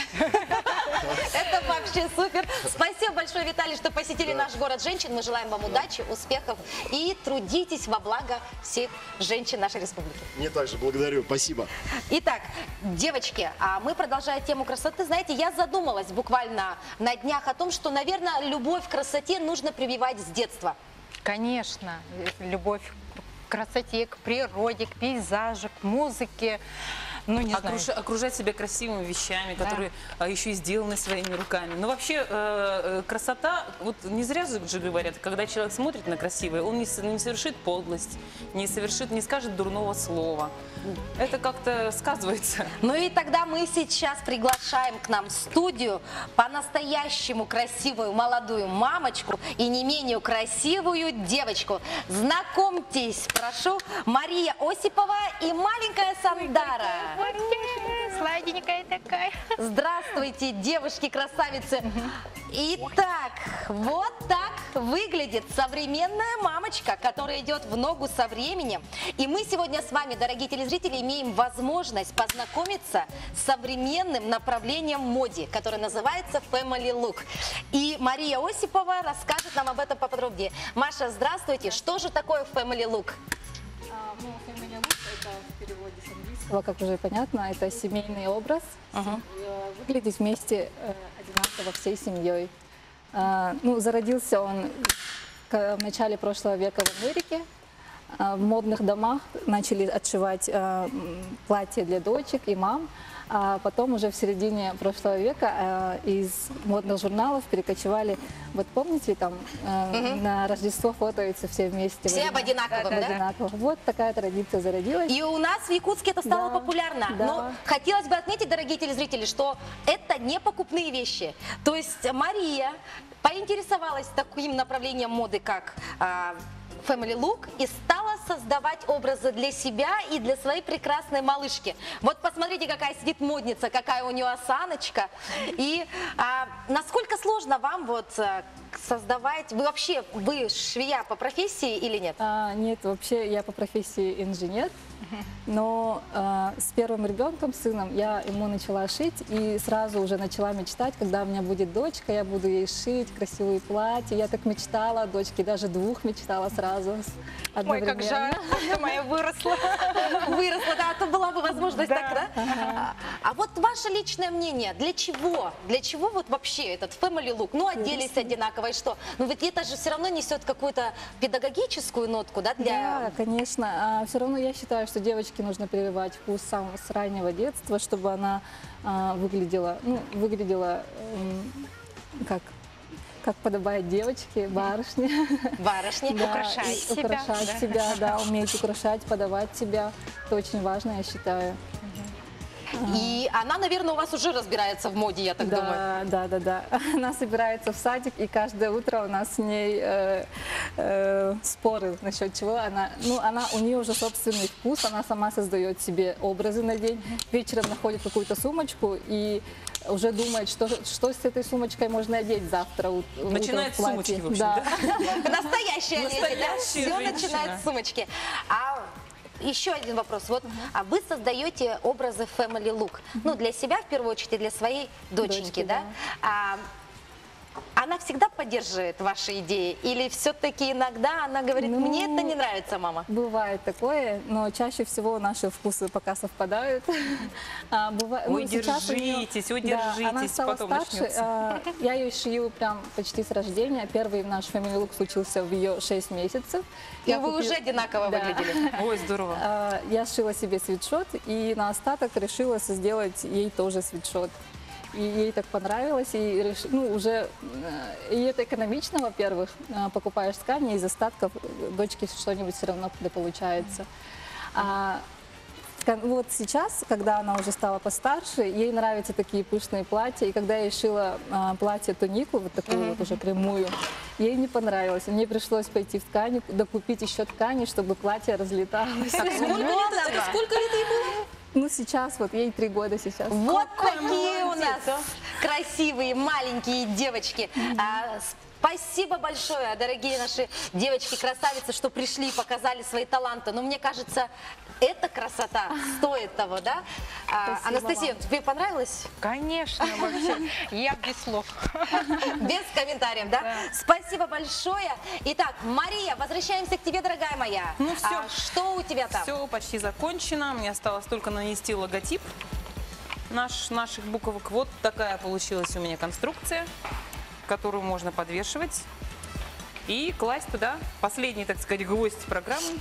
Это вообще супер. Спасибо большое, Виталий, что посетили наш город женщин. Мы желаем вам удачи, успехов и трудитесь во благо всех женщин нашей республики. Мне также благодарю, спасибо. Итак, девочки, а мы продолжая тему красоты. Знаете, я задумалась буквально на днях о том, что, наверное, любовь к красоте нужно прививать с детства. Конечно, любовь к красоте, к природе, к пейзажу, к музыке. Ну, не знаю. Окружать себя красивыми вещами, которые еще и сделаны своими руками. Но вообще красота, вот не зря же говорят, когда человек смотрит на красивое, он не совершит подлость, не скажет дурного слова. Это как-то сказывается. Ну и тогда мы сейчас приглашаем к нам в студию по-настоящему красивую молодую мамочку и не менее красивую девочку. Знакомьтесь, прошу, Мария Осипова и маленькая Сандара. Сладенькая такая. Здравствуйте, девушки-красавицы. Итак, вот так выглядит современная мамочка, которая идет в ногу со временем. И мы сегодня с вами, дорогие телезрители, имеем возможность познакомиться с современным направлением моды, которое называется Family Look. И Мария Осипова расскажет нам об этом поподробнее. Маша, здравствуйте. Что же такое Family Look? Family Look — это в переводе с английского, как уже понятно, это семейный образ. Выглядеть вместе одинаково всей семьей. Ну, зародился он в начале прошлого века в Америке. В модных домах начали отшивать платья для дочек и мам. А потом уже в середине прошлого века из модных журналов перекочевали, вот помните, там на Рождество фотоются все вместе. Все об одинаковом, да? Одинаково. Вот такая традиция зародилась. И у нас в Якутске это стало популярно. Да. Но хотелось бы отметить, дорогие телезрители, что это не покупные вещи. То есть Мария поинтересовалась таким направлением моды, как Family Look, и стала создавать образы для себя и для своей прекрасной малышки. Вот посмотрите, какая сидит модница, какая у нее осаночка. И насколько сложно вам вот создавать... Вы швея по профессии или нет? Нет, вообще я по профессии инженер. Но с первым ребенком, сыном, я ему начала шить и сразу уже начала мечтать, когда у меня будет дочка, я буду ей шить красивые платья. Я так мечтала о дочке, даже двух мечтала сразу. Ой, как жаль, что моя выросла. Выросла, да, то была бы возможность так, да? А вот ваше личное мнение, для чего? Для чего вот вообще этот Family Look? Ну, оделись одинаково и что? Ну, ведь это же все равно несет какую-то педагогическую нотку, да? Да, конечно. Все равно я считаю, что девочке нужно прививать вкус с раннего детства, чтобы она выглядела как подобает девочке, барышне. Барышне. Да, украшать себя. Украшать себя, да, уметь украшать, подавать себя. Это очень важно, я считаю. И она, наверное, у вас уже разбирается в моде, я так думаю. Да. Она собирается в садик, и каждое утро у нас с ней споры насчет чего. У нее уже собственный вкус, она сама создает себе образы на день. Вечером находит какую-то сумочку и уже думает, что с этой сумочкой можно одеть завтра. Начинает с сумочки, в общем, да. Настоящая леди, да? Все начинает с сумочки. Еще один вопрос. Вот вы создаете образы Family Look. Ну, для себя, в первую очередь, и для своей доченьки, да? Она всегда поддерживает ваши идеи? Или все-таки иногда она говорит, мне это не нравится, мама? Бывает такое, но чаще всего наши вкусы пока совпадают. Ой, держитесь, Она стала потом старше. начнется. Я ее шью прям почти с рождения. Первый наш Family Look случился в ее 6 месяцев. И вы уже одинаково выглядели. Ой, здорово. Я сшила себе свитшот и на остаток решила сделать ей тоже свитшот. И ей так понравилось, и уже и это экономично, во-первых, покупаешь ткани, из остатков дочке что-нибудь все равно получается. Вот сейчас, когда она уже стала постарше, ей нравятся такие пышные платья. И когда я шила платье-тунику, вот такую вот уже прямую, ей не понравилось. Мне пришлось пойти в ткани, докупить еще ткани, чтобы платье разлеталось. Сколько лет ей было? Ну, сейчас, вот ей 3 года сейчас. Вот такие у нас красивые маленькие девочки. Спасибо большое, дорогие наши девочки-красавицы, что пришли и показали свои таланты. Но мне кажется, эта красота стоит того, да? Анастасия, тебе понравилось? Конечно, вообще. Я без слов. Без комментариев, да? Спасибо большое. Итак, Мария, возвращаемся к тебе, дорогая моя. Ну все. Что у тебя там? Все почти закончено. Мне осталось только нанести логотип наших буквок. Вот такая получилась у меня конструкция, которую можно подвешивать и класть туда последний, так сказать, гвоздь программы.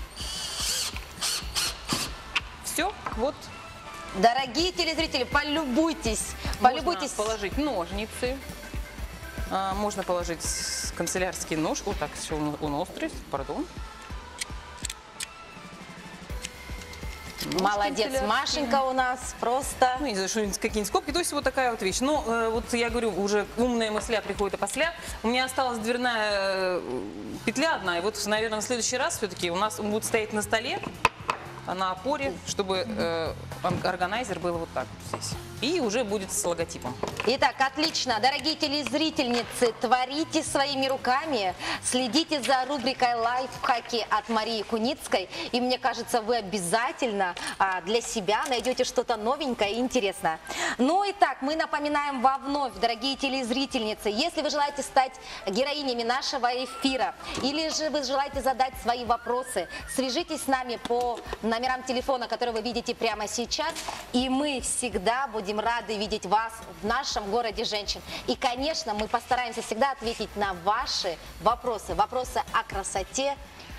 Все, вот. Дорогие телезрители, полюбуйтесь. Можно положить ножницы, можно положить канцелярский нож. Вот так, все он острый, пардон. Молодец, Машенька у нас просто. Ну, не знаю, какие-нибудь скобки. То есть вот такая вот вещь. Но вот я говорю, уже умная мысля приходит опосля. У меня осталась дверная петля одна. И вот, наверное, в следующий раз все-таки у нас он будет стоять на столе, на опоре, чтобы органайзер был вот так вот здесь. И уже будет с логотипом. Итак, отлично. Дорогие телезрительницы, творите своими руками. Следите за рубрикой «Лайфхаки» от Марии Куницкой. И мне кажется, вы обязательно для себя найдете что-то новенькое и интересное. Ну и так, мы напоминаем вам вновь, дорогие телезрительницы, если вы желаете стать героинями нашего эфира, или же вы желаете задать свои вопросы, свяжитесь с нами по номерам телефона, которые вы видите прямо сейчас. И мы всегда будем рады видеть вас в нашем городе женщин. И, конечно, мы постараемся всегда ответить на ваши вопросы. Вопросы о красоте,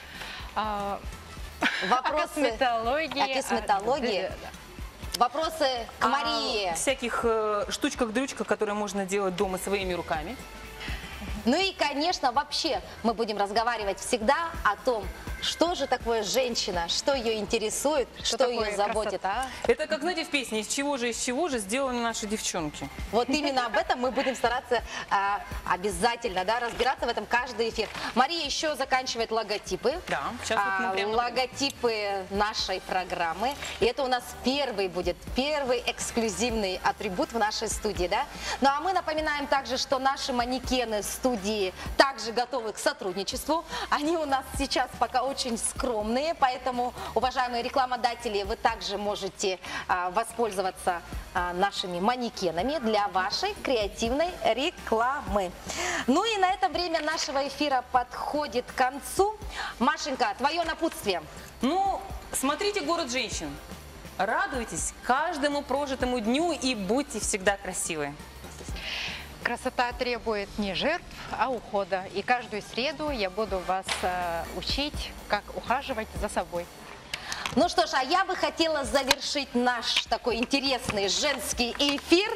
вопросы о косметологии, вопросы к Марии. Всяких штучках-дрючках, которые можно делать дома своими руками. Ну и, конечно, вообще мы будем разговаривать всегда о том, что же такое женщина, что ее интересует, что ее заботит. Это как, знаете, в песне, из чего же сделаны наши девчонки. Вот именно об этом мы будем стараться обязательно, да, разбираться в этом каждый эфир. Мария еще заканчивает логотипы. Да, сейчас вот мы прямо логотипы нашей программы. И это у нас первый эксклюзивный атрибут в нашей студии, да. Ну а мы напоминаем также, что наши манекены студии также готовы к сотрудничеству. Они у нас сейчас пока очень скромные, поэтому, уважаемые рекламодатели, вы также можете воспользоваться нашими манекенами для вашей креативной рекламы. Ну и на этом время нашего эфира подходит к концу. Машенька, твое напутствие. Ну, смотрите «Город женщин». Радуйтесь каждому прожитому дню и будьте всегда красивы. Красота требует не жертв, а ухода. И каждую среду я буду вас учить, как ухаживать за собой. Ну что ж, а я бы хотела завершить наш такой интересный женский эфир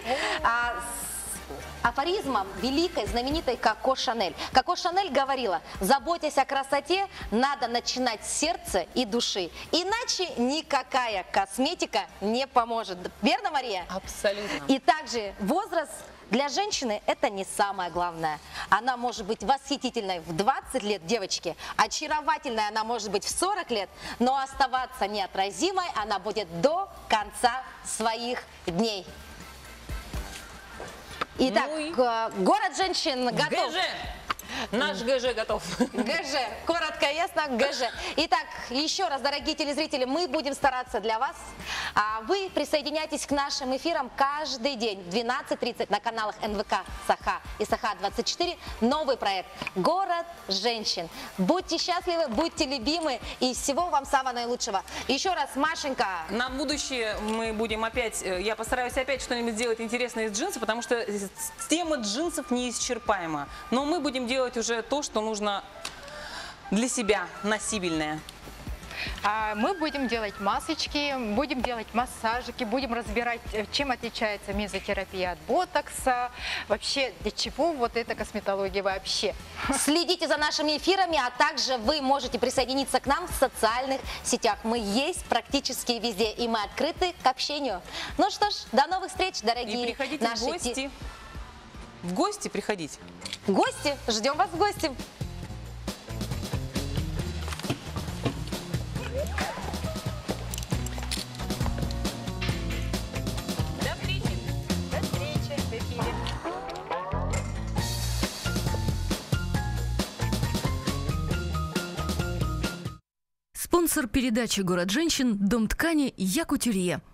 с афоризмом великой, знаменитой Коко Шанель. Коко Шанель говорила: заботясь о красоте, надо начинать с сердца и души. Иначе никакая косметика не поможет. Верно, Мария? Абсолютно. И также возраст для женщины это не самое главное. Она может быть восхитительной в 20 лет, девочки, очаровательной она может быть в 40 лет, но оставаться неотразимой она будет до конца своих дней. Итак, город женщин готов. ГЖ! Наш ГЖ готов. ГЖ. Коротко, ясно, ГЖ. Итак, еще раз, дорогие телезрители, мы будем стараться для вас. А вы присоединяйтесь к нашим эфирам каждый день в 12:30 на каналах НВК Саха и Саха 24. Новый проект «Город женщин». Будьте счастливы, будьте любимы и всего вам самого наилучшего. Еще раз, Машенька. На будущее мы будем опять, я постараюсь опять что-нибудь сделать интересное из джинсов, потому что тема джинсов неисчерпаема. Но мы будем делать уже то, что нужно для себя, носибельное. Мы будем делать масочки, будем делать массажики, будем разбирать, чем отличается мезотерапия от ботокса, вообще для чего вот эта косметология вообще. Следите за нашими эфирами, а также вы можете присоединиться к нам в социальных сетях. Мы есть практически везде, и мы открыты к общению. Ну что ж, до новых встреч, дорогие И приходите наши в гости. В гости приходите. гости. Ждем вас в гости. До встречи в эфире. Спонсор передачи «Город женщин» – дом ткани «Якутюрье».